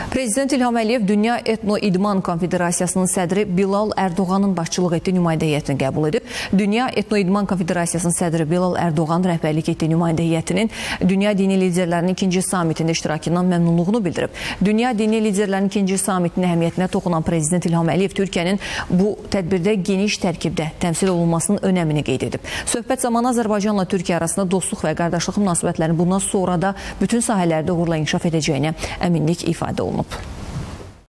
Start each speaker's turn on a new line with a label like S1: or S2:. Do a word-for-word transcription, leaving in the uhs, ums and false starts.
S1: Prezident İlham Əliyev Dünya Etno İdman Konfederasiyasının sədri Bilal Ərdoğanın başçılıq etdiyi nümayəndə heyətini qəbul edib. Dünya Etno İdman Konfederasiyasının sədri Bilal Ərdoğan rəhbərlik etdiyi nümayəndə heyətinin Dünya Dini Liderlərinin ikinci samitində iştirakından məmnunluğunu bildirib. Dünya Dini Liderlərinin ikinci samitinin əhəmiyyətinə toxunan Prezident İlham Əliyev Türkiyənin bu tədbirdə geniş tərkibdə təmsil olunmasının önəmini qeyd edib. Söhbət zamanı Azərbaycanla Türkiyə arasında dostluq və qardaşlıq münasibətlərinin bundan sonra da bütün sahələrdə uğurla inkişaf edəcəyinə əminlik ifadə olunub.